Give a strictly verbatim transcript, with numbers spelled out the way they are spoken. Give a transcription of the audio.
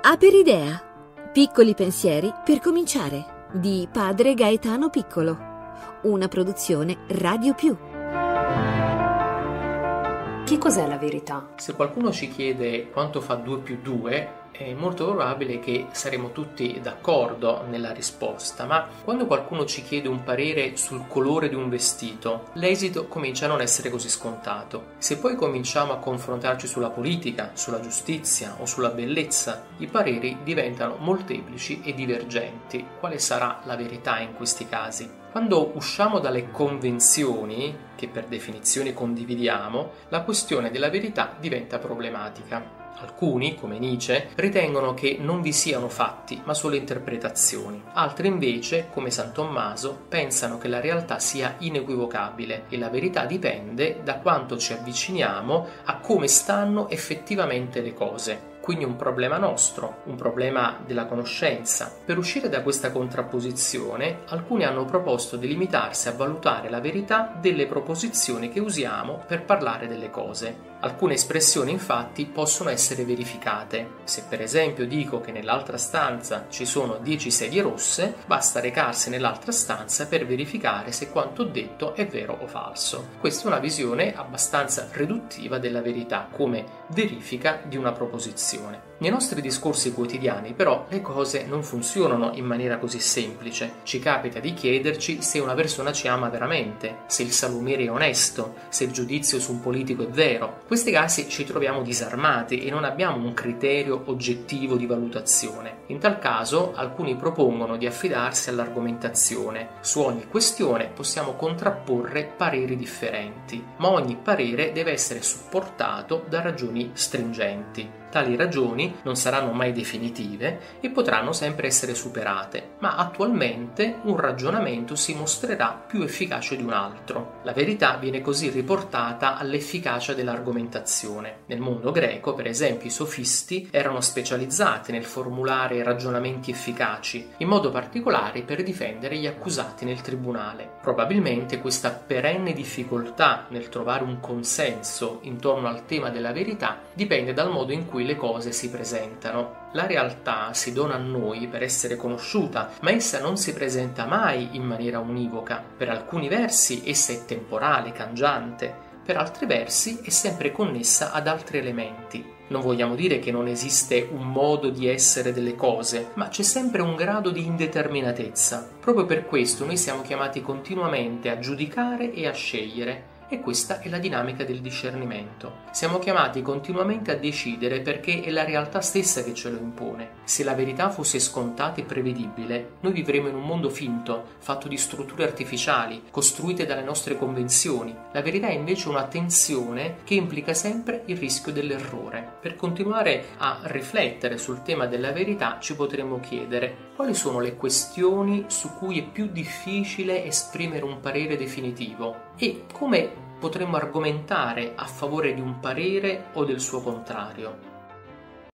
Aperidea. Piccoli pensieri per cominciare, di padre Gaetano Piccolo. Una produzione Radio Più. Che cos'è la verità? Se qualcuno ci chiede quanto fa due più due, è molto probabile che saremo tutti d'accordo nella risposta, ma quando qualcuno ci chiede un parere sul colore di un vestito, l'esito comincia a non essere così scontato. Se poi cominciamo a confrontarci sulla politica, sulla giustizia o sulla bellezza, i pareri diventano molteplici e divergenti. Quale sarà la verità in questi casi? Quando usciamo dalle convenzioni, che per definizione condividiamo, la questione della verità diventa problematica. Alcuni, come Nietzsche, ritengono che non vi siano fatti, ma solo interpretazioni. Altri invece, come San Tommaso, pensano che la realtà sia inequivocabile e la verità dipende da quanto ci avviciniamo a come stanno effettivamente le cose. Quindi un problema nostro, un problema della conoscenza. Per uscire da questa contrapposizione, alcuni hanno proposto di limitarsi a valutare la verità delle proposizioni che usiamo per parlare delle cose. Alcune espressioni infatti possono essere verificate. Se per esempio dico che nell'altra stanza ci sono dieci sedie rosse, basta recarsi nell'altra stanza per verificare se quanto detto è vero o falso. Questa è una visione abbastanza riduttiva della verità come verifica di una proposizione. Nei nostri discorsi quotidiani però le cose non funzionano in maniera così semplice. Ci capita di chiederci se una persona ci ama veramente, se il salumiere è onesto, se il giudizio su un politico è vero. In questi casi ci troviamo disarmati e non abbiamo un criterio oggettivo di valutazione. In tal caso alcuni propongono di affidarsi all'argomentazione. Su ogni questione possiamo contrapporre pareri differenti, ma ogni parere deve essere supportato da ragioni stringenti. Tali ragioni non saranno mai definitive e potranno sempre essere superate, ma attualmente un ragionamento si mostrerà più efficace di un altro. La verità viene così riportata all'efficacia dell'argomentazione. Nel mondo greco, per esempio, i sofisti erano specializzati nel formulare ragionamenti efficaci, in modo particolare per difendere gli accusati nel tribunale. Probabilmente questa perenne difficoltà nel trovare un consenso intorno al tema della verità dipende dal modo in cui le cose si presentano. La realtà si dona a noi per essere conosciuta, ma essa non si presenta mai in maniera univoca. Per alcuni versi essa è temporale, cangiante, per altri versi è sempre connessa ad altri elementi. Non vogliamo dire che non esiste un modo di essere delle cose, ma c'è sempre un grado di indeterminatezza. Proprio per questo noi siamo chiamati continuamente a giudicare e a scegliere. E questa è la dinamica del discernimento. Siamo chiamati continuamente a decidere perché è la realtà stessa che ce lo impone. Se la verità fosse scontata e prevedibile, noi vivremmo in un mondo finto, fatto di strutture artificiali, costruite dalle nostre convenzioni. La verità è invece una tensione che implica sempre il rischio dell'errore. Per continuare a riflettere sul tema della verità ci potremmo chiedere quali sono le questioni su cui è più difficile esprimere un parere definitivo e come potremmo argomentare a favore di un parere o del suo contrario.